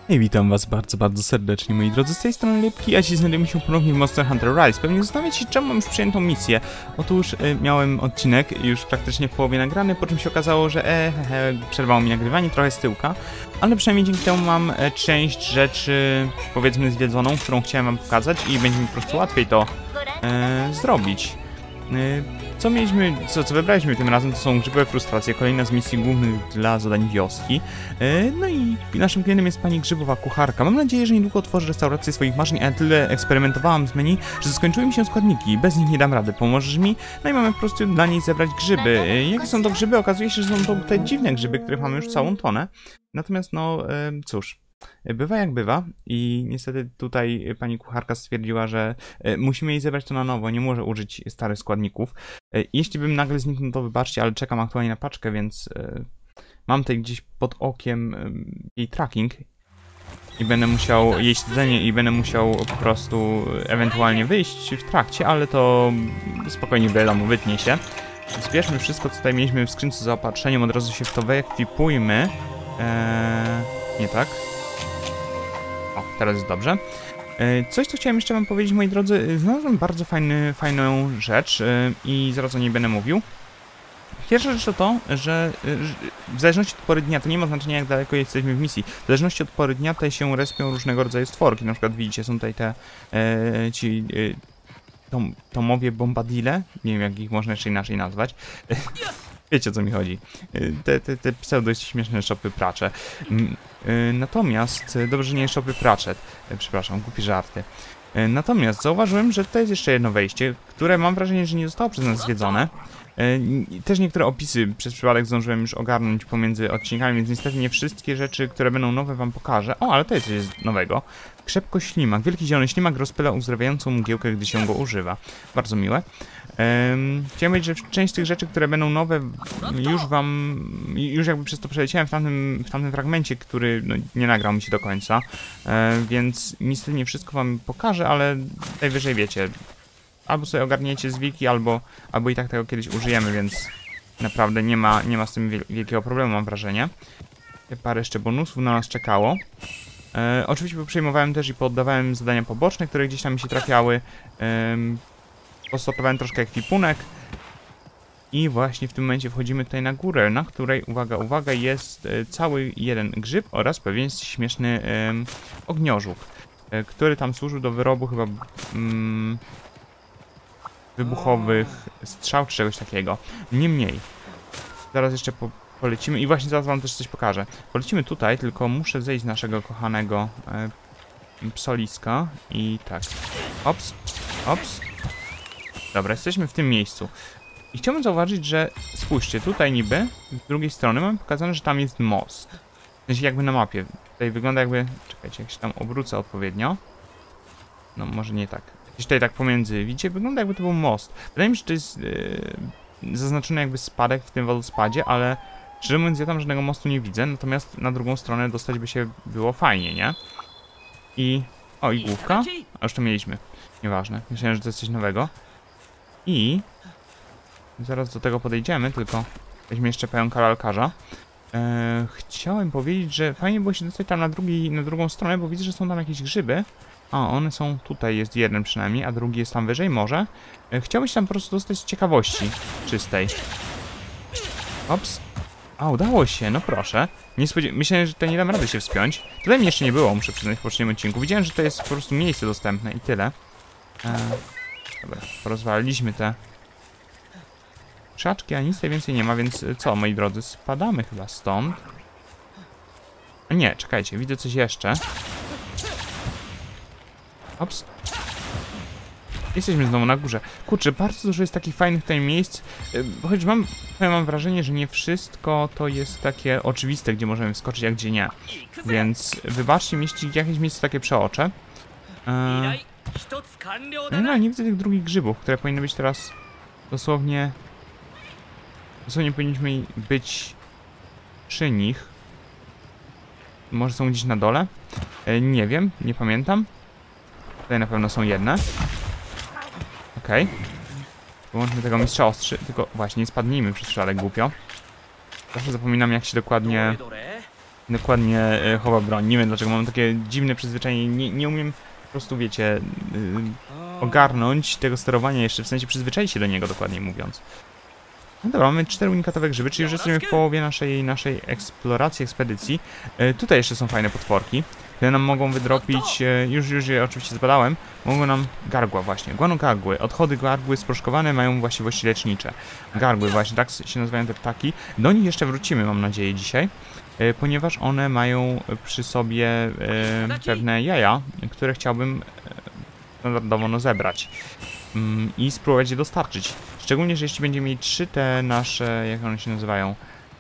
I witam was bardzo serdecznie, moi drodzy, z tej strony Lipki, a dziś znajdujemy się ponownie w Monster Hunter Rise. Pewnie zastanawiacie się, czemu mam już przyjętą misję. Otóż miałem odcinek już praktycznie w połowie nagrany, po czym się okazało, że przerwało mi nagrywanie, trochę z tyłka. Ale przynajmniej dzięki temu mam część rzeczy, powiedzmy, zwiedzoną, którą chciałem wam pokazać i będzie mi po prostu łatwiej to zrobić. Co wybraliśmy tym razem, to są grzybowe frustracje, kolejna z misji głównych dla zadań wioski. No i naszym klientem jest pani grzybowa kucharka. Mam nadzieję, że niedługo otworzy restaurację swoich marzeń, a tyle eksperymentowałam z menu, że skończyły mi się składniki. Bez nich nie dam rady. Pomożesz mi? No i mamy po prostu dla niej zebrać grzyby. Jakie są to grzyby? Okazuje się, że są to te dziwne grzyby, których mamy już całą tonę. Natomiast no, cóż. Bywa jak bywa i niestety tutaj pani kucharka stwierdziła, że musimy jej zebrać to na nowo, nie może użyć starych składników. Jeśli bym nagle zniknął, to wybaczcie, ale czekam aktualnie na paczkę, więc mam tutaj gdzieś pod okiem jej tracking i będę musiał jej śledzenie i będę musiał po prostu ewentualnie wyjść w trakcie, ale to spokojnie wiadomo, wytnie się. Zbierzmy wszystko, co tutaj mieliśmy w skrzynce z zaopatrzeniem, od razu się w to wyekwipujmy. Nie tak? O, teraz jest dobrze. Coś, co chciałem jeszcze wam powiedzieć, moi drodzy, znalazłem bardzo fajną rzecz i zaraz o niej będę mówił. Pierwsza rzecz to to, że w zależności od pory dnia, to nie ma znaczenia, jak daleko jesteśmy w misji, w zależności od pory dnia tutaj się respią różnego rodzaju stworki. Na przykład widzicie, są tutaj te tomowie bombadile, nie wiem, jak ich można jeszcze inaczej nazwać. Wiecie, o co mi chodzi. Te pseudo śmieszne szopy pracze. Natomiast, dobrze, że nie szopy praczet. Przepraszam, głupie żarty. Natomiast zauważyłem, że to jest jeszcze jedno wejście, które mam wrażenie, że nie zostało przez nas zwiedzone. Też niektóre opisy przez przypadek zdążyłem już ogarnąć pomiędzy odcinkami, więc niestety nie wszystkie rzeczy, które będą nowe, wam pokażę. O, ale to jest nowego. Krzepko ślimak. Wielki zielony ślimak rozpyla uzdrawiającą mgiełkę, gdy się go używa. Bardzo miłe. Chciałem powiedzieć, że część z tych rzeczy, które będą nowe, już jakby przez to przeleciałem w tamtym fragmencie, który no, nie nagrał mi się do końca. Więc niestety nie wszystko wam pokażę, ale najwyżej wiecie. Albo sobie ogarniecie z wiki, albo i tak tego kiedyś użyjemy, więc naprawdę nie ma z tym wielkiego problemu, mam wrażenie. Parę jeszcze bonusów na nas czekało. Oczywiście przejmowałem też i poddawałem zadania poboczne, które gdzieś tam mi się trafiały. Postopowałem troszkę ekwipunek. I właśnie w tym momencie wchodzimy tutaj na górę, na której, uwaga, jest cały jeden grzyb oraz pewien śmieszny ogniożuk, który tam służył do wyrobu chyba wybuchowych strzał czy czegoś takiego. Niemniej, zaraz jeszcze polecimy i właśnie zaraz wam też coś pokażę. Polecimy tutaj, tylko muszę zejść z naszego kochanego psoliska i tak. Ops, ops. Dobra, jesteśmy w tym miejscu. I chciałbym zauważyć, że spójrzcie, tutaj niby z drugiej strony mamy pokazane, że tam jest most. W sensie jakby na mapie. Tutaj wygląda jakby... Czekajcie, jak się tam obrócę odpowiednio. No może nie tak. Gdzieś tutaj tak pomiędzy, widzicie, wygląda jakby to był most. Wydaje mi się, że to jest zaznaczony jakby spadek w tym wodospadzie, ale szczerze mówiąc ja tam żadnego mostu nie widzę, natomiast na drugą stronę dostać by się było fajnie, nie? I... O, i główka? A już to mieliśmy. Nieważne. Myślałem, że to jest coś nowego. I... Zaraz do tego podejdziemy, tylko weźmy jeszcze pająka lalkarza. Chciałem powiedzieć, że fajnie było się dostać tam na drugą stronę, bo widzę, że są tam jakieś grzyby. A, one są tutaj, jest jeden przynajmniej, a drugi jest tam wyżej, może. Chciałbym się tam po prostu dostać z ciekawości czystej. Ops. A, udało się, no proszę. Myślałem, że tutaj nie dam rady się wspiąć. Tutaj mnie jeszcze nie było, muszę przyznać, w poprzednim odcinku. Widziałem, że to jest po prostu miejsce dostępne i tyle. Dobra, porozwaliliśmy te krzaczki, a nic tutaj więcej nie ma, więc co, moi drodzy, spadamy chyba stąd. Nie, czekajcie, widzę coś jeszcze. Ops. Jesteśmy znowu na górze. Kurczę, bardzo dużo jest takich fajnych tutaj miejsc. Choć mam wrażenie, że nie wszystko to jest takie oczywiste, gdzie możemy wskoczyć, a gdzie nie. Więc wybaczcie mi, jeśli jakieś miejsce takie przeoczę. No, nie widzę tych drugich grzybów, które powinny być teraz dosłownie... Dosłownie powinniśmy być przy nich. Może są gdzieś na dole? Nie wiem, nie pamiętam. Tutaj na pewno są jedne. Okej. Wyłączmy tego mistrza ostrzy, tylko właśnie nie spadnijmy przez przypadek głupio. Zawsze zapominam, jak się dokładnie dokładnie chowa broń. Nie wiem dlaczego, mam takie dziwne przyzwyczajenie, nie umiem po prostu, wiecie, ogarnąć tego sterowania jeszcze, w sensie przyzwyczaić się do niego, dokładnie mówiąc. No dobra, mamy 4 unikatowe grzyby, czyli już jesteśmy w połowie naszej eksploracji, ekspedycji. Tutaj jeszcze są fajne potworki, które nam mogą wydropić, już je oczywiście zbadałem, mogą nam gargła właśnie, guanogargły. Odchody gargły sproszkowane mają właściwości lecznicze. Gargły właśnie, tak się nazywają te ptaki. Do nich jeszcze wrócimy, mam nadzieję, dzisiaj, ponieważ one mają przy sobie pewne jaja, które chciałbym standardowo zebrać i spróbować je dostarczyć. Szczególnie, że jeśli będziemy mieli 3 te nasze, jak one się nazywają,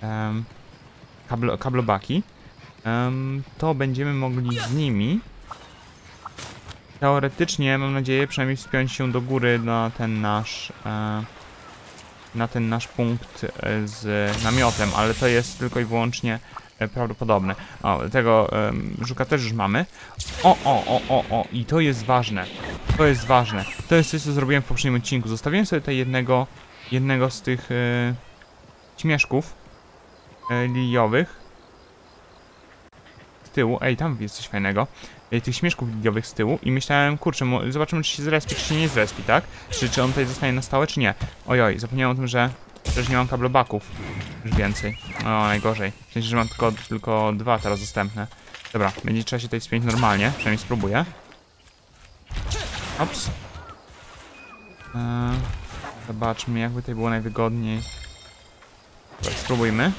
kablobaki, to będziemy mogli z nimi teoretycznie, mam nadzieję, przynajmniej wspiąć się do góry na ten nasz punkt z namiotem, ale to jest tylko i wyłącznie prawdopodobne. O, tego żuka też już mamy. O, i to jest ważne. To jest ważne. To jest coś, co zrobiłem w poprzednim odcinku. Zostawiłem sobie tutaj jednego z tych śmieszków liliowych z tyłu. Ej, tam jest coś fajnego. Tych śmieszków liliowych z tyłu i myślałem, kurczę, zobaczymy, czy się zrespi, czy się nie zrespi, tak? Czy on tutaj zostanie na stałe, czy nie. Ojoj, zapomniałem o tym, że też nie mam kablobaków już więcej. O, najgorzej. W sensie, że mam tylko 2 teraz dostępne. Dobra, będzie trzeba się tutaj spiąć normalnie, przynajmniej spróbuję. Ops. Zobaczmy, jakby tutaj było najwygodniej. Dobra, spróbujmy.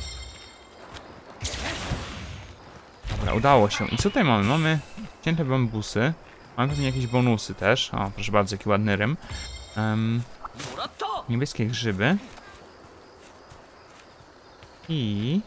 Dobra, udało się. I co tutaj mamy? Mamy cięte bambusy. Mamy pewnie jakieś bonusy też. O, proszę bardzo, jaki ładny rym. Niebieskie grzyby. I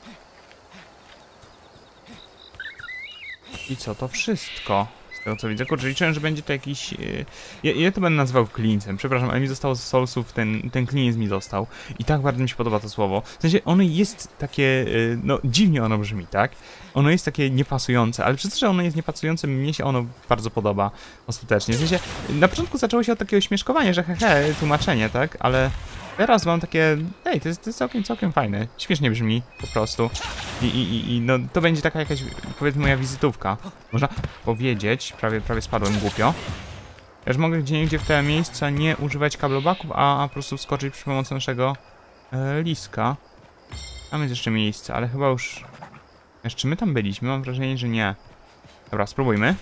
co, to wszystko. Z tego co widzę. Kurczę, liczyłem, że będzie to jakiś... Ja to będę nazywał klincem. Przepraszam, ale mi zostało z soulsów, ten klinic mi został. I tak bardzo mi się podoba to słowo. W sensie, ono jest takie... No, dziwnie ono brzmi, tak? Ono jest takie niepasujące, ale przez to, że ono jest niepasujące, mnie się ono bardzo podoba ostatecznie. W sensie, na początku zaczęło się od takiego śmieszkowania, że hehe, tłumaczenie, tak? Ale teraz mam takie... Ej, to jest całkiem fajne. Śmiesznie brzmi, po prostu. I no, to będzie taka jakaś, powiedzmy, moja wizytówka. Można powiedzieć, prawie spadłem głupio. Ja już mogę gdzieniegdzie w te miejsca nie używać kablobaków, a po prostu wskoczyć przy pomocy naszego liska. Tam jest jeszcze miejsce, ale chyba już... Jeszcze my tam byliśmy? Mam wrażenie, że nie. Dobra, spróbujmy.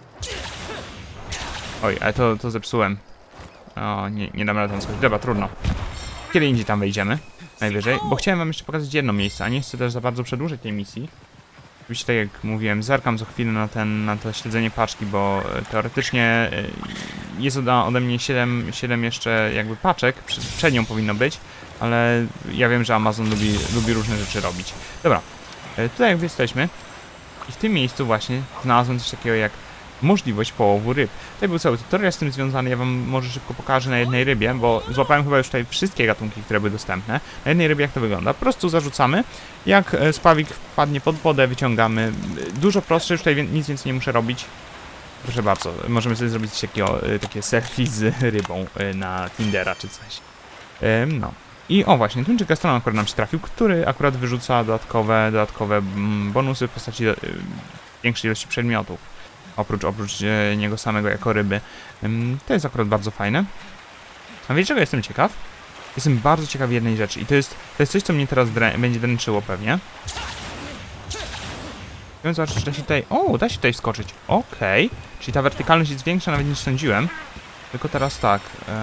Oj, ale to zepsułem. O, nie dam rady tam skoczyć. Dobra, trudno. Kiedy indziej tam wejdziemy. Najwyżej. Bo chciałem wam jeszcze pokazać jedno miejsce, a nie chcę też za bardzo przedłużyć tej misji. Oczywiście, tak jak mówiłem, zerkam co chwilę na to śledzenie paczki, bo teoretycznie jest ode mnie 7 jeszcze jakby paczek, przed nią powinno być, ale ja wiem, że Amazon lubi różne rzeczy robić. Dobra, tutaj jakby jesteśmy i w tym miejscu właśnie znalazłem coś takiego jak możliwość połowu ryb. Tutaj był cały tutorial z tym związany, ja wam może szybko pokażę na jednej rybie, bo złapałem chyba już tutaj wszystkie gatunki, które były dostępne. Na jednej rybie jak to wygląda? Po prostu zarzucamy, jak spławik wpadnie pod wodę, wyciągamy. Dużo prostsze, już tutaj nic więcej nie muszę robić. Proszę bardzo, możemy sobie zrobić takie selfie z rybą na Tindera czy coś. No. I o właśnie, tuńczyk gastronom akurat nam się trafił, który akurat wyrzuca dodatkowe bonusy w postaci większej ilości przedmiotów. Oprócz niego samego jako ryby. To jest akurat bardzo fajne. A wiecie czego jestem ciekaw? Jestem bardzo ciekaw jednej rzeczy i to jest coś, co mnie teraz będzie dręczyło pewnie. Chciałem zobaczyć, czy da się tutaj... O, da się tutaj wskoczyć. Okej. Czyli ta wertykalność jest większa nawet niż sądziłem. Tylko teraz tak.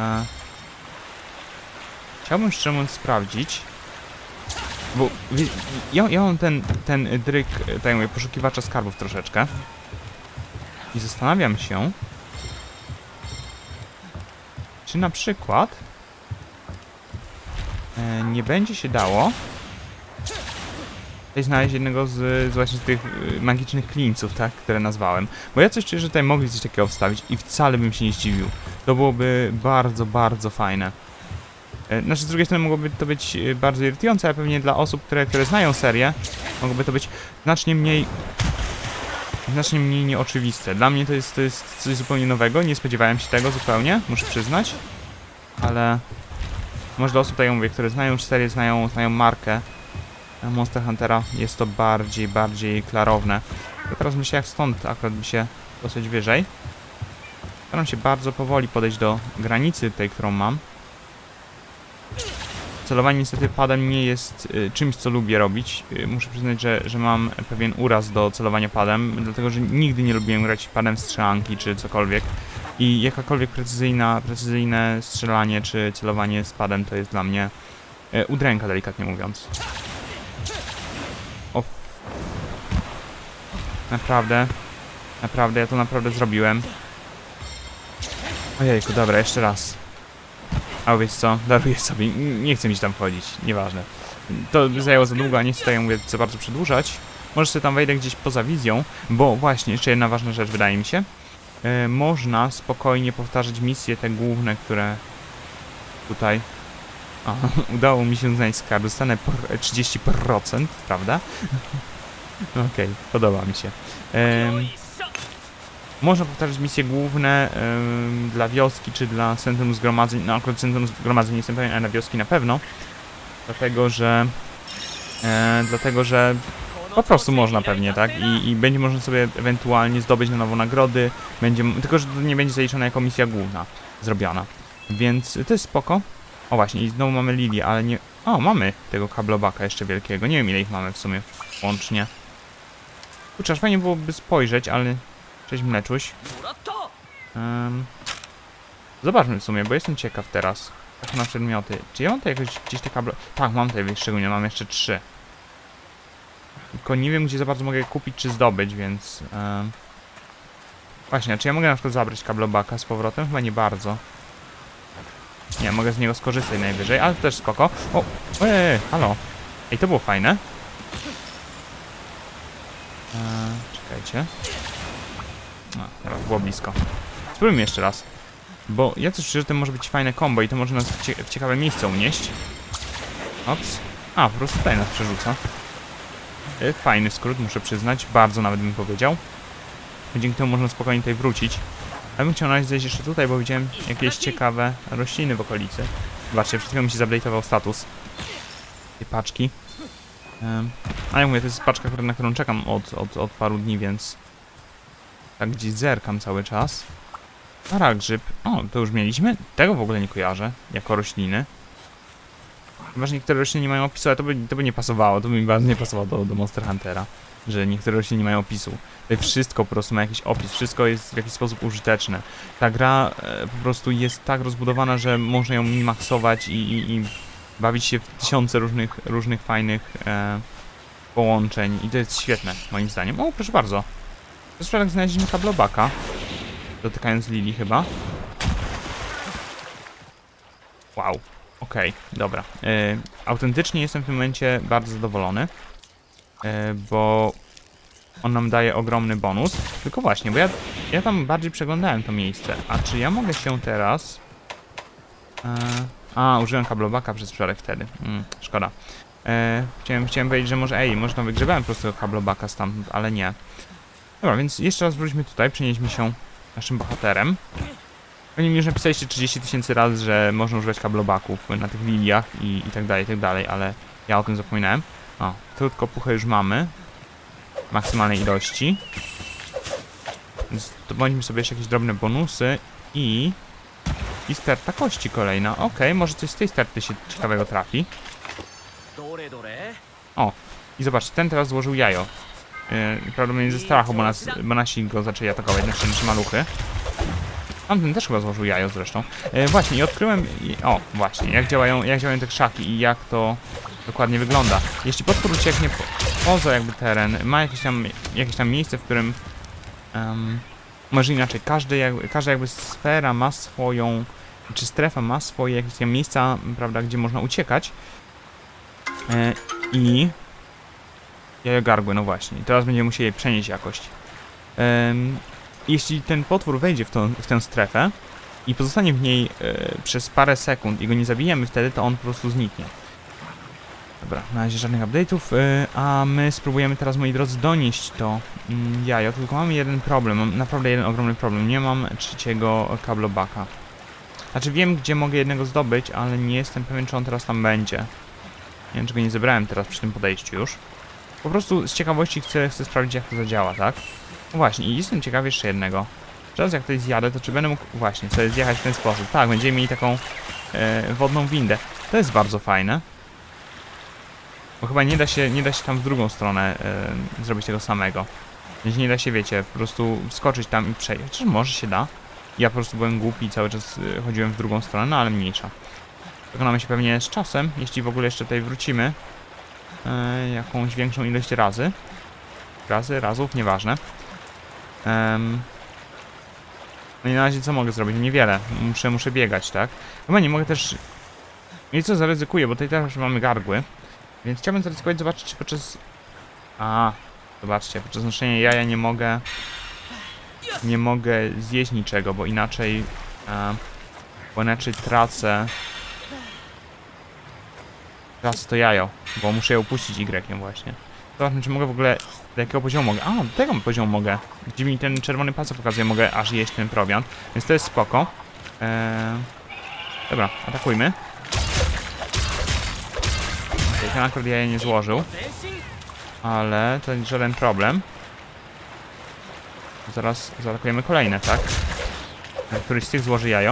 Chciałbym szczerze mówiąc sprawdzić. Bo ja mam ten dryk, tak mówię, poszukiwacza skarbów troszeczkę. I zastanawiam się, czy na przykład nie będzie się dało tutaj znaleźć jednego z właśnie tych magicznych klinców, tak, które nazwałem. Bo ja coś czuję, że tutaj mogli coś takiego wstawić i wcale bym się nie zdziwił. To byłoby bardzo, bardzo fajne. Znaczy, z drugiej strony mogłoby to być bardzo irytujące, ale pewnie dla osób, które znają serię, mogłoby to być znacznie mniej nieoczywiste. Dla mnie to jest coś zupełnie nowego, nie spodziewałem się tego zupełnie, muszę przyznać. Ale może dla osób, tak jak mówię, które znają już serię, znają markę, Monster Huntera jest to bardziej klarowne. Ja teraz myślę, jak stąd akurat by się dosyć wyżej. Staram się bardzo powoli podejść do granicy tej, którą mam. Celowanie niestety padem nie jest czymś, co lubię robić. Muszę przyznać, że mam pewien uraz do celowania padem, dlatego że nigdy nie lubiłem grać padem w strzelanki czy cokolwiek. I jakakolwiek precyzyjne strzelanie czy celowanie z padem to jest dla mnie udręka, delikatnie mówiąc. O. Naprawdę, ja to naprawdę zrobiłem. Ojejku, dobra, jeszcze raz. A wiesz co, daruję sobie, nie chcę mi się tam wchodzić, nieważne. To by zajęło za długo, a nie chcę tutaj, mówię, za bardzo przedłużać. Może sobie tam wejdę gdzieś poza wizją, bo właśnie, jeszcze jedna ważna rzecz wydaje mi się. Można spokojnie powtarzać misje te główne, które tutaj... O, udało mi się znaleźć skarb, dostanę 30%, prawda? Okej, podoba mi się. Można powtarzać misje główne dla wioski czy dla centrum zgromadzeń. No akurat centrum zgromadzeń nie jestem pewien, ale na wioski na pewno. Dlatego, że po prostu można pewnie, tak? I będzie można sobie ewentualnie zdobyć na nowo nagrody. Tylko, że to nie będzie zaliczone jako misja główna zrobiona. Więc to jest spoko. O właśnie, i znowu mamy Lilię, ale nie... O, mamy tego kablobaka jeszcze wielkiego. Nie wiem, ile ich mamy w sumie łącznie. Kurczę, aż fajnie byłoby spojrzeć, ale... Cześć, mleczuś. Zobaczmy w sumie, bo jestem ciekaw teraz. Tak na przedmioty. Czy ja mam tutaj jakoś gdzieś te kable... Tak, mam tutaj szczególnie, mam jeszcze 3. Tylko nie wiem, gdzie za bardzo mogę je kupić czy zdobyć, więc... Właśnie, czy ja mogę na przykład zabrać kablobaka z powrotem? Chyba nie bardzo. Nie, mogę z niego skorzystać najwyżej, ale to też spoko. O! Halo! Ej, to było fajne. Czekajcie. No, teraz było blisko. Spróbujmy jeszcze raz. Bo ja coś czuję, że to może być fajne combo i to może nas w ciekawe miejsce unieść. Ops. A, po prostu tutaj nas przerzuca. Fajny skrót, muszę przyznać. Bardzo nawet bym powiedział. Dzięki temu można spokojnie tutaj wrócić. Ja bym chciał na razie zejść jeszcze tutaj, bo widziałem jakieś ciekawe rośliny w okolicy. Zobaczcie, przed chwilą mi się zupdate'ował status tej paczki. A ja mówię, to jest paczka, na którą czekam od paru dni, więc... Tak gdzieś zerkam cały czas. Paragrzyb. O, to już mieliśmy? Tego w ogóle nie kojarzę, jako rośliny. Chyba, że niektóre rośliny nie mają opisu, ale to by nie pasowało. To by mi bardzo nie pasowało do Monster Huntera. Że niektóre rośliny nie mają opisu. Tutaj wszystko po prostu ma jakiś opis, wszystko jest w jakiś sposób użyteczne. Ta gra po prostu jest tak rozbudowana, że można ją minimaksować i bawić się w tysiące różnych fajnych połączeń. I to jest świetne, moim zdaniem. O, proszę bardzo. To jest jak znaleźliśmy kablobaka. Dotykając Lili chyba. Wow. Okej, dobra. Autentycznie jestem w tym momencie bardzo zadowolony. Bo on nam daje ogromny bonus. Tylko właśnie, bo ja tam bardziej przeglądałem to miejsce. A czy ja mogę się teraz... użyłem kablobaka przez przypadek wtedy. Szkoda. Chciałem powiedzieć, że może tam wygrzebałem po prostu kablobaka stamtąd, ale nie. Dobra, więc jeszcze raz wróćmy tutaj, przenieśmy się naszym bohaterem. Oni mi już napisaliście 30 000 razy, że można używać kablobaków na tych liliach i tak dalej, ale ja o tym zapominałem. O, tylko puchę już mamy. W maksymalnej ilości. Więc zdobądźmy sobie jeszcze jakieś drobne bonusy i sterta kości kolejna. Okej, może coś z tej sterty się ciekawego trafi. O, i zobaczcie, ten teraz złożył jajo. Prawdopodobnie ze strachu, bo nasi go zaczęli atakować, nasze maluchy. Tamten też chyba złożył jajo zresztą. Właśnie, i odkryłem... O, właśnie, jak działają te krzaki i jak to dokładnie wygląda. Jeśli potwór ucieknie poza jakby teren, ma jakieś tam miejsce, w którym... może inaczej, każda jakby sfera ma swoją... Czy strefa ma swoje jakieś tam miejsca, prawda, gdzie można uciekać. I... Jajogargły, no właśnie. Teraz będziemy musieli przenieść jakoś. Jeśli ten potwór wejdzie w tę strefę i pozostanie w niej przez parę sekund i go nie zabijemy wtedy, to on po prostu zniknie. Dobra, na razie żadnych update'ów, a my spróbujemy teraz, moi drodzy, donieść to jajo, tylko mamy jeden problem, mam naprawdę jeden ogromny problem. Nie mam trzeciego kablobaka. Znaczy wiem, gdzie mogę jednego zdobyć, ale nie jestem pewien, czy on teraz tam będzie. Nie wiem, czego nie zebrałem teraz przy tym podejściu już. Po prostu z ciekawości chcę sprawdzić, jak to zadziała, tak? No właśnie, i jestem ciekaw jeszcze jednego. Teraz jak tutaj zjadę, to czy będę mógł właśnie sobie zjechać w ten sposób? Tak, będziemy mieli taką wodną windę. To jest bardzo fajne. Bo chyba nie da się tam w drugą stronę zrobić tego samego. Więc nie da się, wiecie, po prostu wskoczyć tam i przejść. Chociaż może się da. Ja po prostu byłem głupi i cały czas chodziłem w drugą stronę, no ale mniejsza. Przekonamy się pewnie z czasem, jeśli w ogóle jeszcze tutaj wrócimy. Jakąś większą ilość razy. Razów, nieważne. No i na razie co mogę zrobić? Niewiele. Muszę biegać, tak? Chyba nie mogę też... I co zaryzykuję, bo tutaj też mamy gargły. Więc chciałbym zaryzykować, zobaczyć, czy podczas... Zobaczcie, podczas noszenia jaja nie mogę zjeść niczego, bo inaczej tracę to jajo, bo muszę je upuścić Y właśnie. Zobaczmy, czy mogę w ogóle... Do jakiego poziomu mogę? Do tego poziomu mogę. Gdzie mi ten czerwony pasek pokazuje, mogę aż jeść ten prowiant. Więc to jest spoko. Dobra, atakujmy. Ten akurat jaja nie złożył. Ale to jest żaden problem. Zaraz zaatakujemy kolejne, tak? Któryś z tych złoży jajo.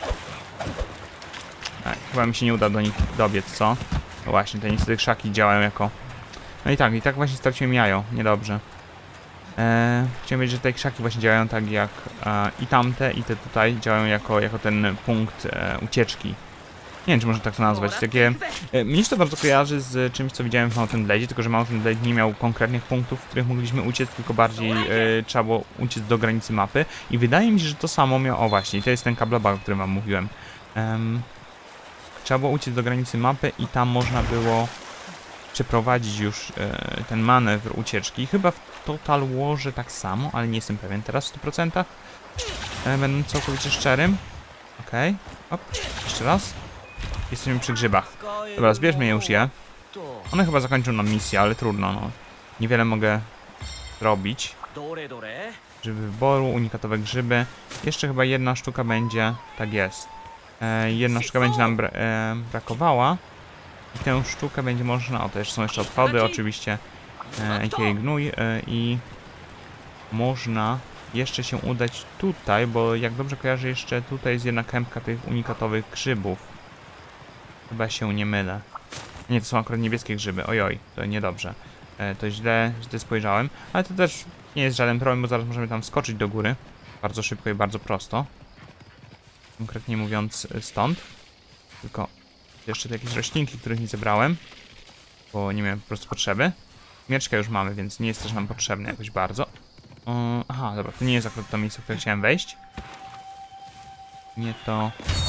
Chyba mi się nie uda do nich dobiec, co? No właśnie, te niestety krzaki działają jako... No i tak właśnie straciłem jajo, niedobrze. Chciałem powiedzieć, że te krzaki właśnie działają tak jak i tamte, i te tutaj działają jako ten punkt ucieczki. Nie wiem, czy można tak to nazwać. Takie... Mnie się to bardzo kojarzy z czymś, co widziałem w Mount & Blade, tylko że Mount & Blade nie miał konkretnych punktów, w których mogliśmy uciec, tylko bardziej trzeba było uciec do granicy mapy. I wydaje mi się, że to samo miał... O właśnie, to jest ten kablobag, o którym wam mówiłem. Trzeba było uciec do granicy mapy i tam można było przeprowadzić już ten manewr ucieczki. Chyba w Total Warze tak samo, ale nie jestem pewien teraz w 100%. Będę całkowicie szczerym. Okej. Hop, jeszcze raz. Jesteśmy przy grzybach. Dobra, zbierzmy już je. One chyba zakończą nam misję, ale trudno, no. Niewiele mogę zrobić. Grzyby wyboru, unikatowe grzyby. Jeszcze chyba jedna sztuka będzie. Tak jest. Jedna sztuka będzie nam brakowała. I tę sztukę będzie można... O, to jeszcze są jeszcze odchody, oczywiście. A.k.a. gnój. I można jeszcze się udać tutaj, bo jak dobrze kojarzę, jeszcze tutaj jest jedna kępka tych unikatowych grzybów. Chyba się nie mylę. Nie, to są akurat niebieskie grzyby. Ojoj, to niedobrze. To źle spojrzałem. Ale to też nie jest żaden problem, bo zaraz możemy tam skoczyć do góry. Bardzo szybko i bardzo prosto. Konkretnie mówiąc stąd. Tylko jeszcze te jakieś roślinki, których nie zebrałem. Bo nie miałem po prostu potrzeby. Mieczka już mamy, więc nie jest też nam potrzebny jakoś bardzo. Aha, dobra, to nie jest akurat to miejsce, w które chciałem wejść. Nie to...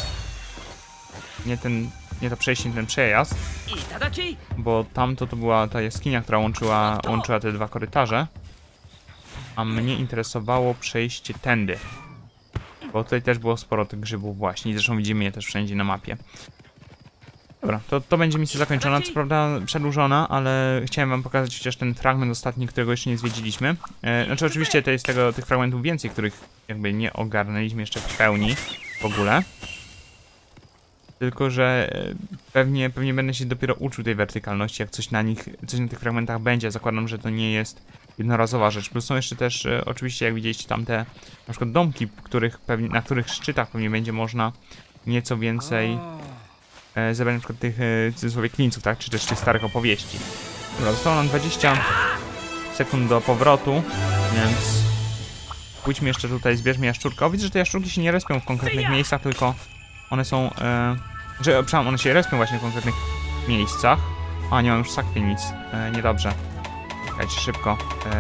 Nie to przejście, nie ten przejazd. Bo tamto to była ta jaskinia, która łączyła te dwa korytarze. A mnie interesowało przejście tędy. Bo tutaj też było sporo tych grzybów właśnie. I zresztą widzimy je też wszędzie na mapie. Dobra, to będzie misja zakończona, co prawda przedłużona, ale chciałem wam pokazać chociaż ten fragment ostatni, którego jeszcze nie zwiedziliśmy. Znaczy oczywiście to jest tych fragmentów więcej, których jakby nie ogarnęliśmy jeszcze w pełni w ogóle. Tylko że pewnie będę się dopiero uczył tej wertykalności, jak coś na tych fragmentach będzie. Zakładam, że to nie jest jednorazowa rzecz. Plus są jeszcze też, oczywiście jak widzieliście tamte na przykład domki, na których szczytach pewnie będzie można nieco więcej zebrać na przykład tych w cudzysłowie klinców, tak? Czy też tych starych opowieści. Dobra, zostało nam 20 sekund do powrotu, więc pójdźmy jeszcze tutaj, zbierzmy jaszczurkę. O, widzę, że te jaszczurki się nie respią w konkretnych miejscach, tylko one są... one się respią właśnie w konkretnych miejscach. A, nie mam już sakwy nic. Niedobrze. Czekajcie, szybko.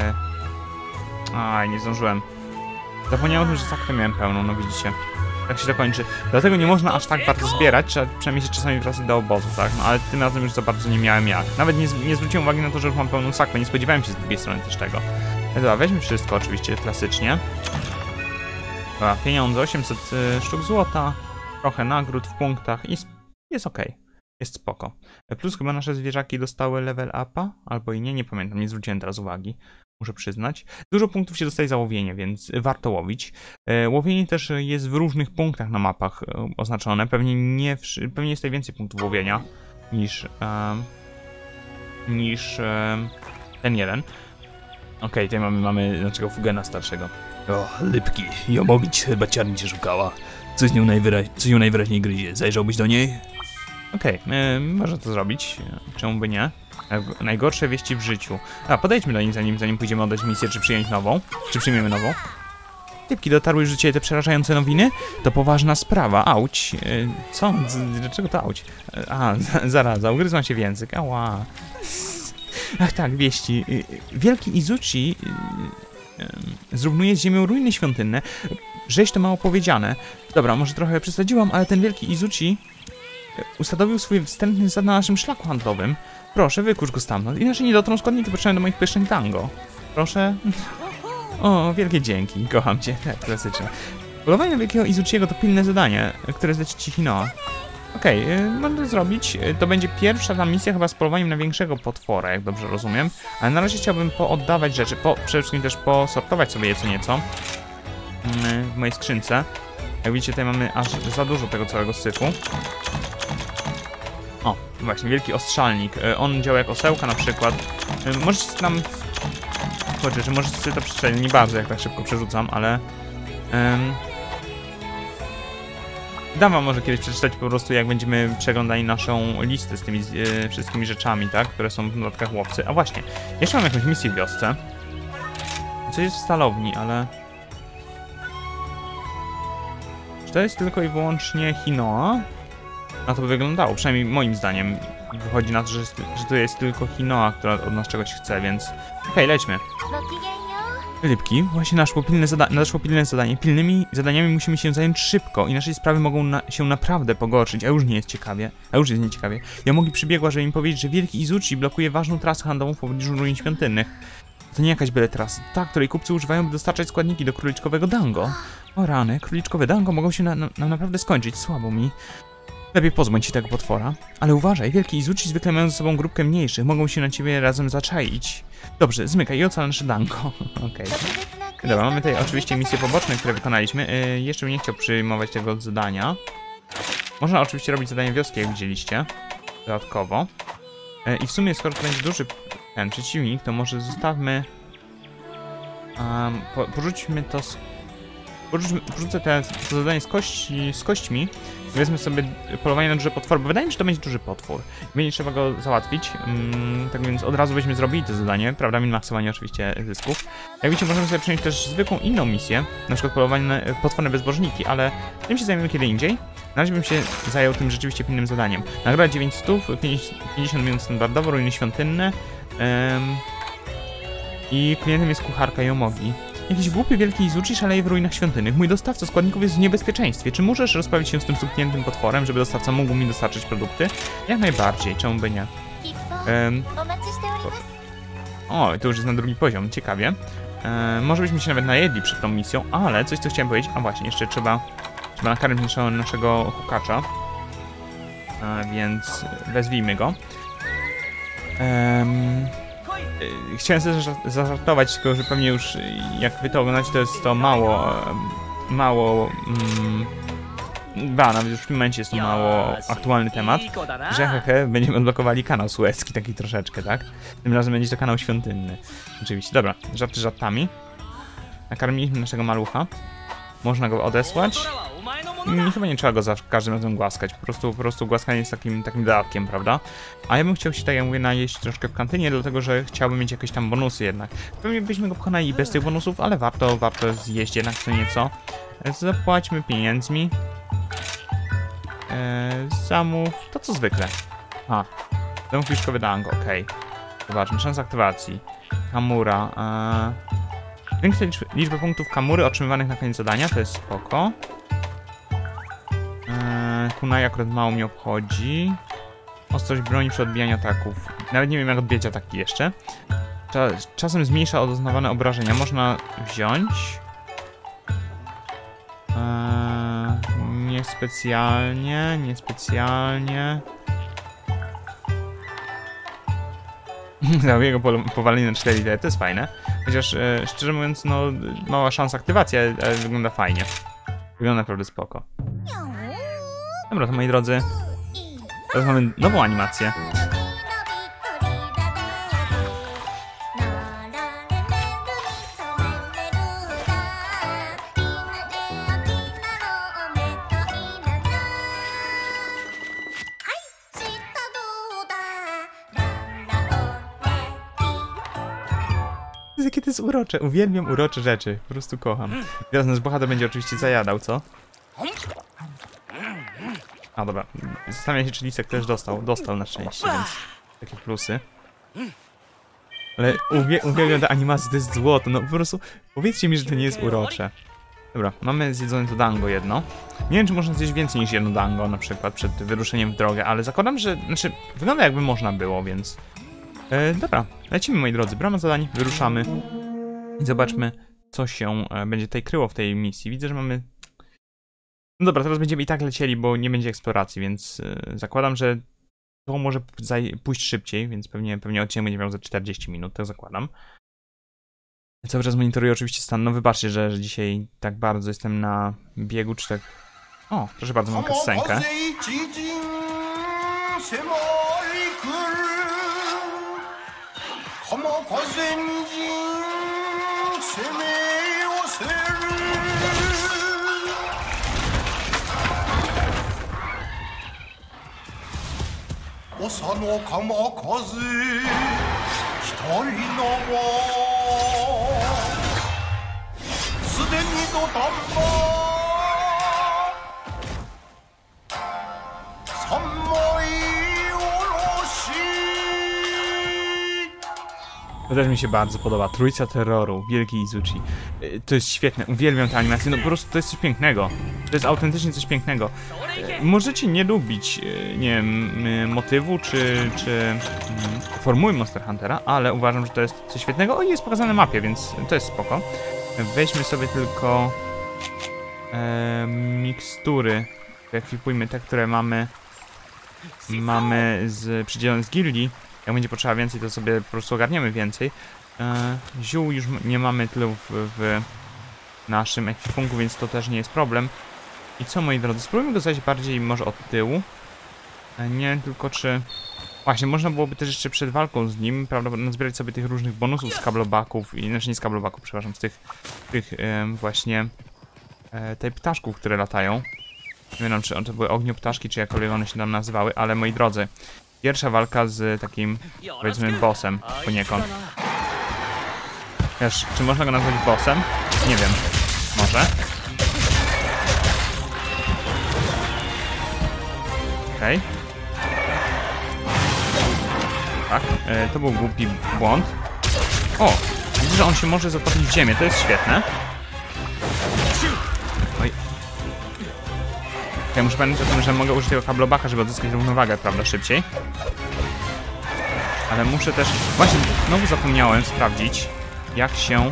Nie zdążyłem. Zapomniałem o tym, że sakwę miałem pełną, no widzicie. Tak się to kończy. Dlatego nie można aż tak bardzo zbierać, trzeba przynajmniej się czasami wracać do obozu, tak? No ale tym razem już za bardzo nie miałem jak. Nawet nie zwróciłem uwagi na to, że już mam pełną sakwę, nie spodziewałem się z drugiej strony też tego. Dobra, weźmy wszystko oczywiście, klasycznie. Dobra, pieniądze, 800 sztuk złota, trochę nagród w punktach i jest ok. Jest spoko. Plus chyba nasze zwierzaki dostały level upa, albo i nie pamiętam, nie zwróciłem teraz uwagi. Muszę przyznać. Dużo punktów się dostaje za łowienie, więc warto łowić. Łowienie też jest w różnych punktach na mapach oznaczone. Pewnie jest tutaj więcej punktów łowienia niż ten jeden. Okej, tutaj mamy naszego Fugena starszego. O, Lipki, Jomogić chyba ciarni cię szukała. Coś ją najwyraźniej gryzie. Zajrzałbyś do niej? Okej, można to zrobić. Czemu by nie? Najgorsze wieści w życiu. Podejdźmy do niej, zanim pójdziemy oddać misję, czy przyjąć nową. Czy przyjmiemy nową. Lipki, dotarły już do ciebie te przerażające nowiny? To poważna sprawa. Auć. Co? Dlaczego to auć? Zaraza. Ugryzłam się w język. Ała. Ach tak, wieści. Wielki Izuchi zrównuje z ziemią ruiny świątynne. Żeś to mało powiedziane. Dobra, może trochę przesadziłam, ale ten wielki Izuchi usadowił swój wstępny zad na naszym szlaku handlowym. Proszę, wykurz go stamtąd, inaczej nie dotrą składniki potrzebne do moich pysznych tango. Proszę. O, wielkie dzięki, kocham cię. Tak, klasyczne. Polowanie na wielkiego Izuchiego to pilne zadanie, które zleci ci Hinoa. Okej, można to zrobić. To będzie pierwsza ta misja chyba z polowaniem na większego potwora, jak dobrze rozumiem. Ale na razie chciałbym pooddawać rzeczy, przede wszystkim też posortować sobie je co nieco w mojej skrzynce. Jak widzicie, tutaj mamy aż za dużo tego całego syfu. O, właśnie, wielki ostrzalnik. On działa jak osełka na przykład. Możecie tam... Chodźcie, że możecie sobie to przeczytać. Nie bardzo, jak tak szybko przerzucam, ale... Dam wam może kiedyś przeczytać po prostu, jak będziemy przeglądali naszą listę z tymi wszystkimi rzeczami, tak? Które są w notatkach łowcy. A właśnie, jeszcze mam jakąś misję w wiosce. Coś jest w stalowni, ale... Czy to jest tylko i wyłącznie Hinoa? Na to by wyglądało, przynajmniej moim zdaniem. I wychodzi na to, że to jest tylko Hinoa, która od nas czegoś chce, więc... Okej, lećmy. Lipki, właśnie naszło pilne zadanie. Pilnymi zadaniami musimy się zająć szybko, inaczej sprawy mogą się naprawdę pogorszyć, a już jest nieciekawie. Jomogi przybiegła, żeby im powiedzieć, że wielki Izuchi blokuje ważną trasę handlową w pobliżu ruin świątynnych. To nie jakaś byle trasa, ta, której kupcy używają, by dostarczać składniki do króliczkowego dango. O rany, króliczkowe dango mogą się nam naprawdę skończyć, słabo mi. Lepiej pozbądź się tego potwora. Ale uważaj, wielki Izuchi zwykle mają ze sobą grupkę mniejszych, mogą się na ciebie razem zaczaić. Dobrze, zmykaj i ocal nasze dango. Okej. Dobra, mamy tutaj oczywiście misje poboczne, które wykonaliśmy. Jeszcze bym nie chciał przyjmować tego zadania. Można oczywiście robić zadanie wioski, jak widzieliście. Dodatkowo. I w sumie, skoro to będzie duży ten przeciwnik, to może zostawmy... porzućmy to... Porzucę to zadanie z kośćmi. Wezmę sobie polowanie na duży potwór, bo wydaje mi się, że to będzie duży potwór. Będzie trzeba go załatwić. Tak więc od razu byśmy zrobili to zadanie. Prawda, min-maksowanie oczywiście zysków. Jak widzicie, możemy sobie przyjąć też zwykłą inną misję. Na przykład polowanie na potworne bezbożniki, ale tym się zajmiemy kiedy indziej. Na razie bym się zajął tym rzeczywiście pilnym zadaniem. Nagroda 900, 50 minut standardowo, ruiny świątynne. I klientem jest kucharka Jomogi. Jakiś głupy wielki Izuchi szaleje w ruinach świątynnych. Mój dostawca składników jest w niebezpieczeństwie. Czy możesz rozprawić się z tym stukniętym potworem, żeby dostawca mógł mi dostarczyć produkty? Jak najbardziej, czemu by nie? O, to już jest na drugi poziom, ciekawie. Może byśmy się nawet najedli przed tą misją, ale coś co chciałem powiedzieć. A właśnie, jeszcze trzeba nakarmić naszego hukacza. Więc wezwijmy go. Chciałem sobie zażartować, tylko że pewnie już jak wy to oglądacie, to jest to nawet już w tym momencie jest to mało aktualny temat, że będziemy odblokowali kanał suecki, taki troszeczkę, tak? Tym razem będzie to kanał świątynny. Oczywiście, dobra, żarty żartami. Nakarmiliśmy naszego malucha. Można go odesłać. Chyba nie trzeba go za każdym razem głaskać, po prostu głaskanie jest takim dodatkiem, prawda? A ja bym chciał się, tak jak mówię, najeść troszkę w kantynie, dlatego że chciałbym mieć jakieś tam bonusy jednak. Pewnie byśmy go pokonali bez tych bonusów, ale warto zjeść jednak co nieco. Zapłaćmy pieniędzmi. Zamów, to co zwykle. Zamów liczkowy dango, okej. Zobaczmy, szansa aktywacji. Kamura. Większa liczba punktów kamury otrzymywanych na koniec zadania, to jest spoko. Kunai akurat mało mnie obchodzi. Ostrość broni przy odbijaniu ataków. Nawet nie wiem jak odbijać ataki jeszcze. Czasem zmniejsza doznawane obrażenia. Można wziąć. Niespecjalnie. Jego powalenie na 4 litery, to jest fajne. Chociaż szczerze mówiąc, no mała szansa aktywacji, ale wygląda fajnie. Wygląda naprawdę spoko. Dobra, to moi drodzy, teraz mamy nową animację. jakie to jest urocze. Uwielbiam urocze rzeczy. Po prostu kocham. Teraz nasz bohater będzie oczywiście zajadał, co? A dobra. Zastanawiam się, czy Lisek też dostał. Dostał na szczęście, więc takie plusy. Ale uwielbiam te animacje, to jest złoto. No po prostu powiedzcie mi, że to nie jest urocze. Dobra, mamy zjedzone to dango jedno. Nie wiem, czy można zjeść więcej niż jedno dango, na przykład przed wyruszeniem w drogę, ale zakładam, że... Znaczy, wygląda jakby można było, więc... Dobra, lecimy, moi drodzy. Brama zadań, wyruszamy. I zobaczmy, co się będzie tutaj kryło w tej misji. Widzę, że mamy... No dobra, teraz będziemy i tak lecieli, bo nie będzie eksploracji, więc zakładam, że to może pójść szybciej, więc pewnie odcinek będzie miał za 40 minut, tak zakładam. Cały czas monitoruję oczywiście stan. No wybaczcie, że dzisiaj tak bardzo jestem na biegu, czy tak... O, proszę bardzo, mam kasenkę. To też mi się bardzo podoba. Trójca terroru, wielki Izuchi. To jest świetne, uwielbiam tę animację, no po prostu to jest coś pięknego. To jest autentycznie coś pięknego. Możecie nie lubić, nie wiem, motywu czy formuły Monster Huntera, ale uważam, że to jest coś świetnego. O, jest pokazane na mapie, więc to jest spoko. Weźmy sobie tylko mikstury. Ekwipujmy te, które mamy przydzielone z gildii. Jak będzie potrzeba więcej, to sobie po prostu ogarniemy więcej. Ziół już nie mamy tylu w naszym ekwipunku, więc to też nie jest problem. I co, moi drodzy, spróbujmy go zajść bardziej może od tyłu. Nie wiem tylko, czy... Właśnie, można byłoby też jeszcze przed walką z nim prawdopodobnie zbierać sobie tych różnych bonusów z kablobaków, znaczy nie z kablobaków, przepraszam, z tych właśnie tej ptaszków, które latają. Nie wiem, czy to były ognioptaszki, czy jakkolwiek one się tam nazywały, ale moi drodzy, pierwsza walka z takim, powiedzmy, bossem poniekąd. Wiesz, czy można go nazwać bossem? Nie wiem. Może. Okej. Tak, to był głupi błąd. O! Widzę, że on się może zatopić w ziemię, to jest świetne. Oj. Ja muszę pamiętać o tym, że mogę użyć tego kablobaka, żeby odzyskać równowagę, prawda, szybciej. Ale muszę też... Właśnie, znowu zapomniałem sprawdzić, jak się...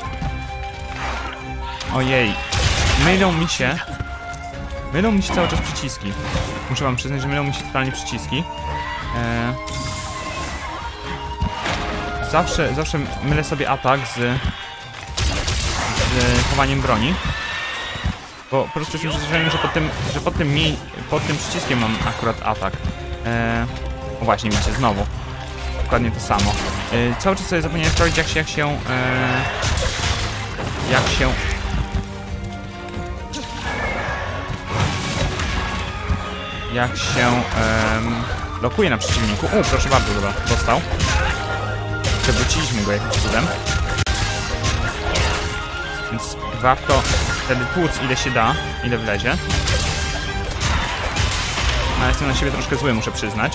Ojej. Mylą mi się cały czas przyciski. Muszę wam przyznać, że mylą mi się totalnie przyciski. Zawsze mylę sobie atak z chowaniem broni. Bo po prostu jestem przyzwyczajony, że pod tym przyciskiem mam akurat atak. O właśnie, widzicie, znowu. Dokładnie to samo. Cały czas sobie zapomniałem sprawdzić, jak się lokuje na przeciwniku. Proszę bardzo, dobra, dostał. Przewróciliśmy go jakimś cudem. Więc warto wtedy tłuc ile się da, ile wlezie. No, jestem na siebie troszkę zły, muszę przyznać.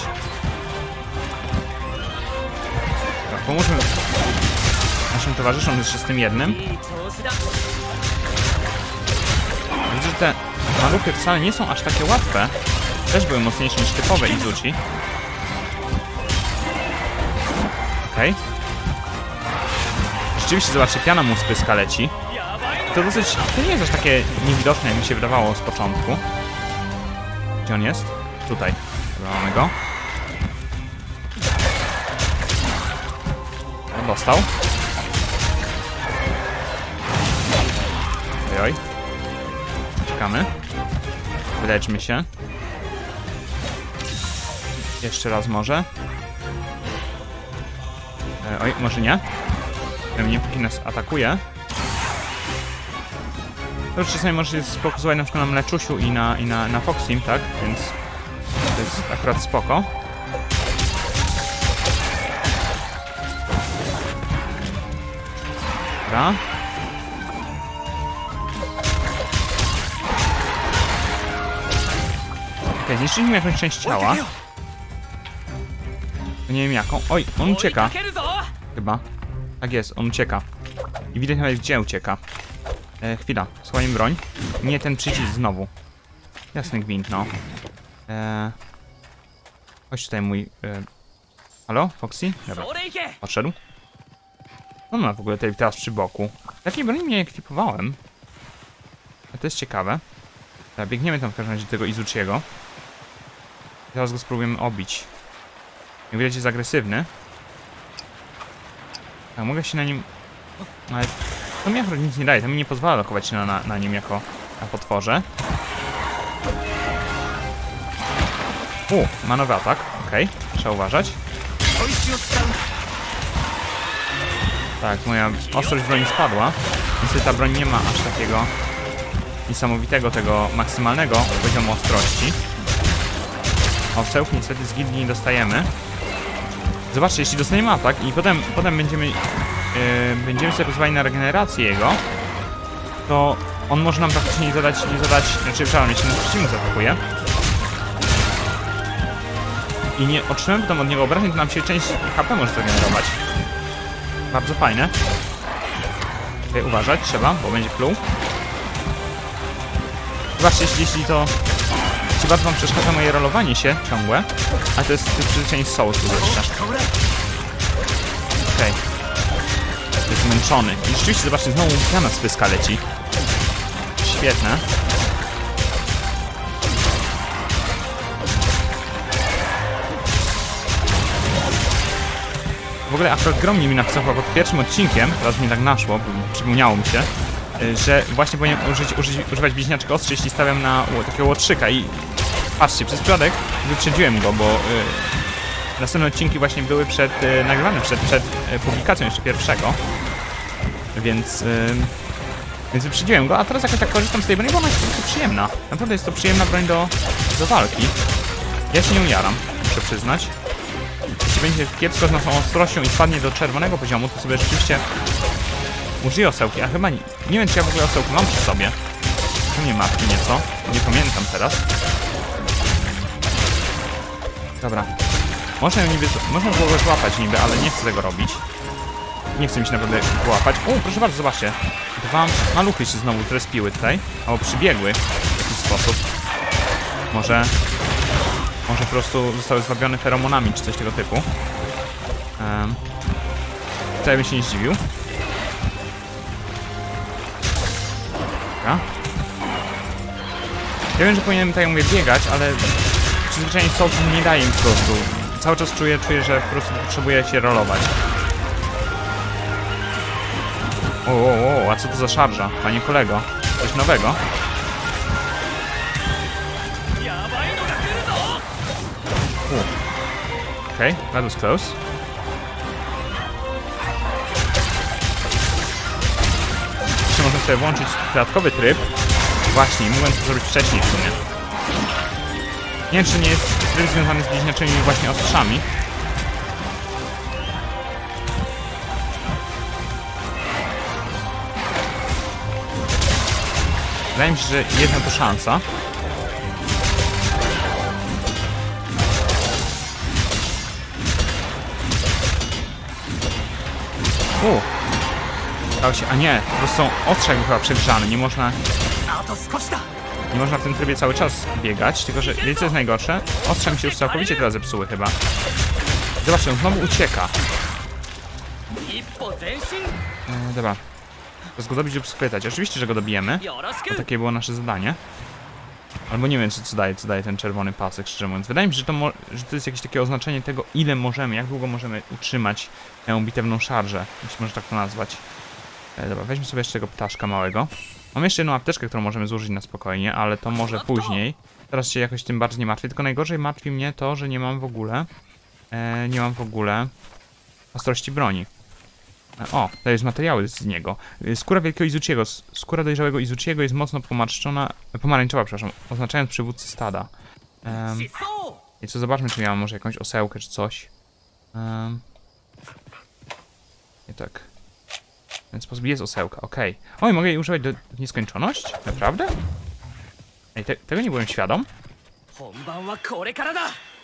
Dobra, pomóżmy naszym towarzyszom jeszcze z tym jednym. Widzę, że te maluchy wcale nie są aż takie łatwe. Też były mocniejsze niż typowe Izuchi. Okej. Rzeczywiście, zobaczcie, piana mu z pyska leci. To nie jest aż takie niewidoczne, jak mi się wydawało z początku. Gdzie on jest? Tutaj. Dobra, mamy go. On dostał. Ojoj. Czekamy. Wyleczmy się. Jeszcze raz może. Oj, może nie. Nie, póki nas atakuje. To już czasami może się sfokusować na przykład na Mleczusiu i na Foxim, tak? Więc to jest akurat spoko. Dobra. Okej, zniszczyliśmy jakąś część ciała. Nie wiem jaką. Oj, on ucieka. Chyba. Tak jest, on ucieka. I widać nawet gdzie ucieka. Chwila, schowajmy broń. Nie ten przycisk znowu. Jasny gwint, no. Chodź tutaj mój... Halo, Foxy? Dobra, podszedł. On ma w ogóle teraz przy boku. Takiej broni nie ekwipowałem. A to jest ciekawe. Dobra, biegniemy tam w każdym razie do tego Izuchiego. Teraz go spróbujemy obić. Jak widać, jest agresywny. Tak, mogę się na nim... Ale to mi akurat nic nie daje, to mi nie pozwala lokować się na nim jako na potworze. Ma nowy atak, okej, trzeba uważać. Tak, moja ostrość broni spadła. Niestety ta broń nie ma aż takiego niesamowitego, tego maksymalnego poziomu ostrości. Osełk niestety z gildii nie dostajemy. Zobaczcie, jeśli dostaniemy atak i potem będziemy sobie pozwalali na regenerację jego, to on może nam praktycznie nie zadać, znaczy przepraszam, jeśli nas przeciwnik zaatakuje i nie otrzymamy potem od niego obrażeń, to nam się część HP może zregenerować. Bardzo fajne. Tutaj uważać trzeba, bo będzie pluł. Zobaczcie, jeśli bardzo wam przeszkadza moje rolowanie się ciągłe, a to jest przyzwyczajenie z Soulsu jeszcze. Okej. Jest zmęczony. I rzeczywiście, zobaczcie, znowu piana z pyska leci. Świetne. W ogóle akurat Gromni mi napisał pod pierwszym odcinkiem, teraz mi tak naszło, przypomniało mi się, że właśnie powinienem używać bliźniaczek ostrzy, jeśli stawiam na takiego łotrzyka i patrzcie, przez przypadek wyprzedziłem go, bo następne odcinki właśnie były nagrywane przed publikacją jeszcze pierwszego, więc wyprzedziłem go, a teraz jakoś tak korzystam z tej broni, bo ona jest po prostu przyjemna. Naprawdę jest to przyjemna broń do walki. Ja się nią jaram, muszę przyznać. Jeśli będzie kiepsko z naszą ostrością i spadnie do czerwonego poziomu, to sobie rzeczywiście użyję osełki, a chyba nie wiem, czy ja w ogóle osełki mam przy sobie. To mnie martwi nieco, nie pamiętam teraz. Dobra. Można w ogóle złapać niby, ale nie chcę tego robić. Nie chcę mi się naprawdę połapać. Proszę bardzo, zobaczcie. Dwa maluchy się znowu zrespiły tutaj, albo przybiegły w jakiś sposób. Może po prostu zostały zwabione feromonami, czy coś tego typu. Tutaj bym się nie zdziwił. Dobra. Ja wiem, że powinienem, tak jak mówię, biegać, ale przyzwyczajenie Soulsu nie daje mi po prostu. Cały czas czuję, że po prostu potrzebuję się rolować. A co to za szarża, panie kolego? Coś nowego? Okej, that was close. Jeszcze można sobie włączyć dodatkowy tryb. Właśnie, mogłem to zrobić wcześniej w sumie. Nie wiem, czy nie jest tryb związany z bliźniaczymi właśnie ostrzami. Wydaje mi się, że jedna to szansa. A nie, po prostu są ostrza jakby chyba przegrzane, nie można w tym trybie cały czas biegać, tylko że wiecie co jest najgorsze? Ostrza mi się już całkowicie teraz zepsuły chyba. Zobaczcie, on znowu ucieka. Dobra. Teraz go dobić lub schwytać. Oczywiście, że go dobijemy, bo takie było nasze zadanie. Albo nie wiem, co daje ten czerwony pasek, szczerze mówiąc. Wydaje mi się, że to jest jakieś takie oznaczenie tego, ile możemy, jak długo możemy utrzymać tę bitewną szarżę, jeśli można tak to nazwać. Dobra, weźmy sobie jeszcze tego ptaszka małego. Mam jeszcze jedną apteczkę, którą możemy zużyć na spokojnie, ale to może później. Teraz się jakoś tym bardziej nie martwię, tylko najgorzej martwi mnie to, że nie mam w ogóle ostrości broni. To jest materiały z niego. Skóra wielkiego Izuchiego, skóra dojrzałego Izuchiego jest mocno pomarańczowa, przepraszam, oznaczając przywódcę stada. I co, zobaczmy, czy ja mam może jakąś osełkę, czy coś. Nie tak. W ten sposób jest osełka, okej. Oj, mogę jej używać w nieskończoność? Naprawdę? Ej, tego nie byłem świadom. 本番はこれからだ。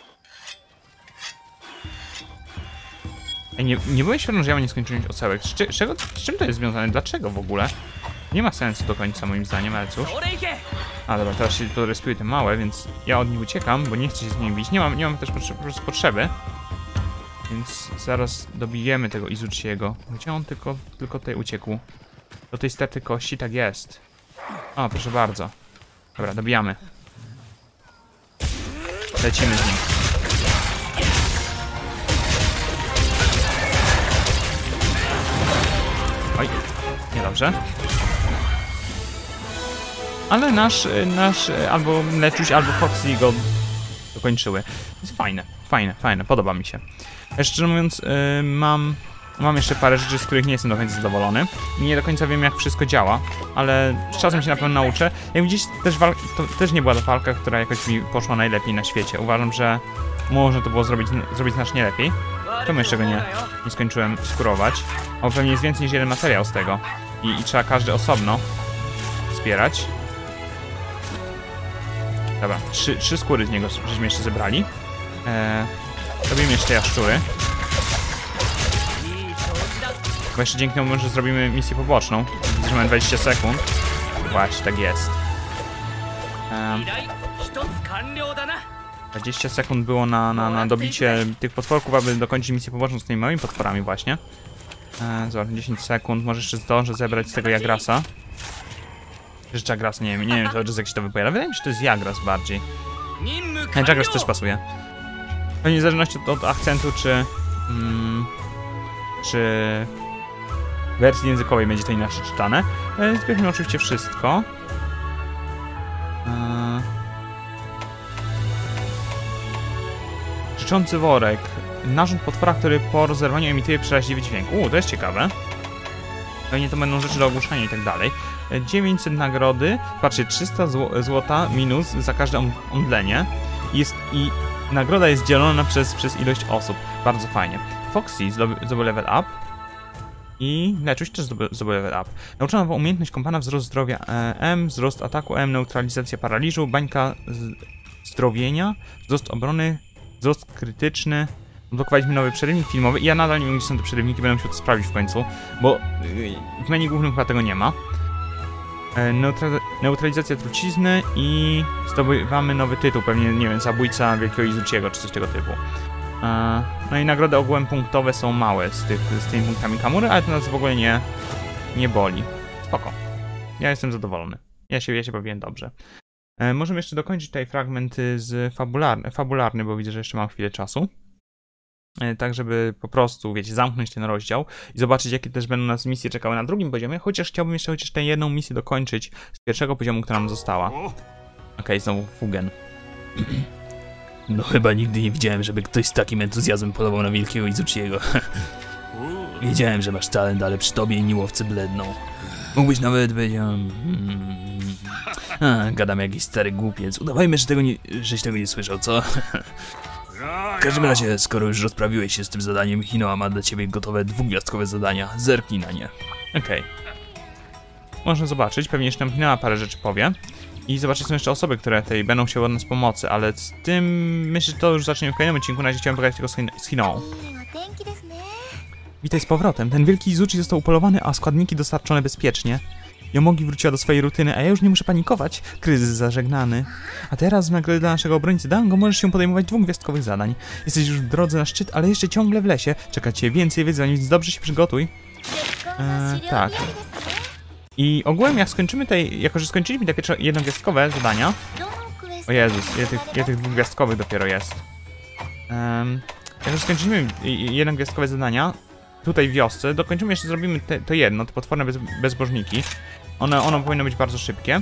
Ej, nie byłem świadom, że ja mam nieskończoność osełek. Z czym to jest związane? Dlaczego w ogóle? Nie ma sensu do końca moim zdaniem, ale cóż. それいけ。 A dobra, teraz się to respiły te małe, więc ja od nich uciekam, bo nie chcę się z nimi bić. Nie mam też po prostu potrzeby. Więc zaraz dobijemy tego Izuchiego. Gdzie on tylko tutaj uciekł? Do tej sterty kości, tak jest. O, proszę bardzo. Dobra, dobijamy. Lecimy z nim. Oj, niedobrze. Ale nasz albo Leczuś, albo Foxy go dokończyły. Jest fajne, podoba mi się. Szczerze mówiąc, mam jeszcze parę rzeczy, z których nie jestem do końca zadowolony. Nie do końca wiem, jak wszystko działa, ale z czasem się na pewno nauczę. Jak widzicie, to też nie była ta walka, która jakoś mi poszła najlepiej na świecie. Uważam, że można to było zrobić znacznie lepiej. Czemu jeszcze go nie skończyłem skurować? O, pewnie jest więcej niż jeden materiał z tego. I trzeba każdy osobno zbierać. Dobra, trzy skóry z niego żeśmy jeszcze zebrali. Robimy jeszcze jaszczury. Bo jeszcze dzięki temu, że zrobimy misję poboczną. Widzę, że mamy 20 sekund. Właśnie, tak jest. 20 sekund było na dobicie tych potworków, aby dokończyć misję poboczną z tymi małymi potworami właśnie. Zobacz, 10 sekund. Może jeszcze zdążę zebrać z tego Jagrasa. Czy Jagras? Nie wiem, czy Jagras jakiś to wypowiada. Wydaje mi się, że to jest Jagras bardziej. Jagras też pasuje. Pewnie w zależności od akcentu, czy wersji językowej będzie to inaczej czytane. Zbierzmy oczywiście wszystko. Krzyczący worek. Narząd potwora, który po rozerwaniu emituje przeraźliwy dźwięk. To jest ciekawe. Pewnie to będą rzeczy do ogłuszania i tak dalej. 900 nagrody. Patrzcie, 300 złota minus za każde omdlenie. I nagroda jest dzielona przez ilość osób. Bardzo fajnie. Foxy zdobył level up. I Leczuś też zdobył level up. Nauczono nową umiejętność kompana, wzrost zdrowia M, wzrost ataku M, neutralizacja paraliżu, bańka zdrowienia, wzrost obrony, wzrost krytyczny. Odblokowaliśmy nowy przerywnik filmowy i ja nadal nie wiem, gdzie są te przerywniki, będę musiał to sprawdzić w końcu, bo w menu głównym chyba tego nie ma. Neutralizacja trucizny i zdobywamy nowy tytuł, pewnie, nie wiem, zabójca Wielkiego Izuchiego czy coś tego typu. No i nagrody ogółem punktowe są małe z tymi punktami kamury, ale to nas w ogóle nie boli. Spoko. Ja jestem zadowolony. Ja się bawiłem dobrze. Możemy jeszcze dokończyć tutaj fragment fabularny, bo widzę, że jeszcze mam chwilę czasu. Tak, żeby po prostu, wiecie, zamknąć ten rozdział i zobaczyć, jakie też będą nas misje czekały na drugim poziomie, chociaż chciałbym jeszcze tę jedną misję dokończyć z pierwszego poziomu, która nam została. Okej, znowu Fugen. No chyba nigdy nie widziałem, żeby ktoś z takim entuzjazmem polował na Wielkiego Izuchiego. Wiedziałem, że masz talent, ale przy tobie inni łowcy bledną. Mógłbyś nawet być... gadam jakiś stary głupiec. Udawajmy, żeś tego nie słyszał, co? W każdym razie, skoro już rozprawiłeś się z tym zadaniem, Hinoa ma dla ciebie gotowe 2-gwiazdkowe zadania. Zerknij na nie. Okej. Można zobaczyć, pewnie jeszcze nam Hinoa parę rzeczy powie. I zobaczyć, są jeszcze osoby, które tutaj będą chciały od nas pomocy, ale z tym myślę, że to już zaczniemy w kolejnym odcinku. Na razie chciałem pogadać tylko z Hinoą. Witaj z powrotem. Ten wielki Izuchi został upolowany, a składniki dostarczone bezpiecznie. Yomogi wróciła do swojej rutyny, a ja już nie muszę panikować. Kryzys zażegnany. A teraz w nagrodę dla naszego obrońcy Dango możesz się podejmować 2-gwiazdkowych zadań. Jesteś już w drodze na szczyt, ale jeszcze ciągle w lesie. Czeka cię więcej wyzwań, więc dobrze się przygotuj. Tak. I ogółem jak skończymy jako że skończyliśmy te pierwsze 1-gwiazdkowe zadania... O Jezus, ile tych 2-gwiazdkowych dopiero jest. Jak skończyliśmy 1-gwiazdkowe zadania, tutaj w wiosce, dokończymy jeszcze, zrobimy to jedno, te potworne bezbożniki. Ono powinno być bardzo szybkie.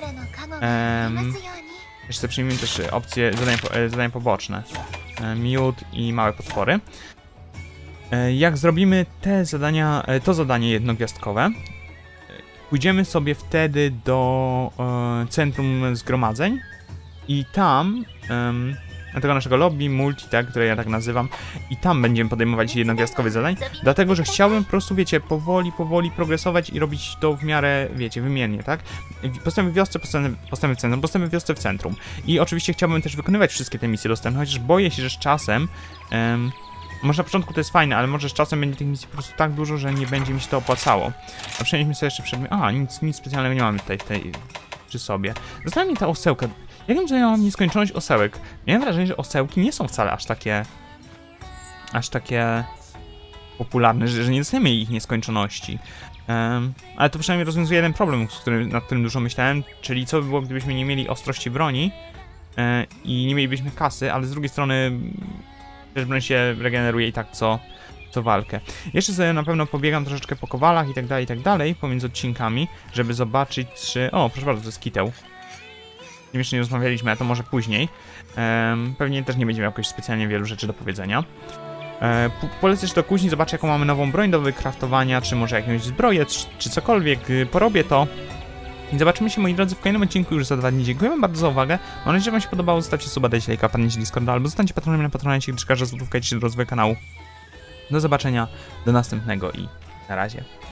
Jeszcze przyjmijmy też opcje zadania poboczne. Miód i małe potwory. Jak zrobimy to zadanie 1-gwiazdkowe, pójdziemy sobie wtedy do centrum zgromadzeń i tam tego naszego lobby, multi, tak, które ja tak nazywam. I tam będziemy podejmować jednogwiazdkowe zadań, dlatego, że chciałbym po prostu, wiecie, powoli progresować i robić to w miarę, wiecie, wymiennie, tak? Postępy w wiosce, postępy w centrum, postępy w wiosce w centrum. I oczywiście chciałbym też wykonywać wszystkie te misje dostępne, chociaż boję się, że z czasem... może na początku to jest fajne, ale może z czasem będzie tych misji po prostu tak dużo, że nie będzie mi się to opłacało. A przenieśmy sobie jeszcze przedmiot... nic specjalnego nie mamy tutaj przy sobie. Została mi ta osełka. Ja wiem, że ja mam nieskończoność osełek. Miałem wrażenie, że osełki nie są wcale aż takie popularne, że nie dostajemy ich nieskończoności. Ale to przynajmniej rozwiązuje jeden problem, nad którym dużo myślałem, czyli co by było, gdybyśmy nie mieli ostrości broni i nie mielibyśmy kasy, ale z drugiej strony też broń się regeneruje i tak co walkę. Jeszcze sobie na pewno pobiegam troszeczkę po kowalach i tak dalej, pomiędzy odcinkami, żeby zobaczyć, czy... O, proszę bardzo, to jest kiteł. Z nim jeszcze nie rozmawialiśmy, a to może później. Pewnie też nie będzie miał jakoś specjalnie wielu rzeczy do powiedzenia. Polecę jeszcze do kuźni, zobaczę jaką mamy nową broń do wykraftowania, czy może jakąś zbroję, czy cokolwiek. Porobię to. I zobaczymy się, moi drodzy, w kolejnym odcinku już za 2 dni. Dziękuję wam bardzo za uwagę. Mam nadzieję, że wam się podobało. Zostawcie suba, dajcie lajka, wpadnijcie Discorda, albo zostańcie patronem na Patronite, gdyż każda złotówka idzie do rozwoju kanału. Do zobaczenia, do następnego i na razie.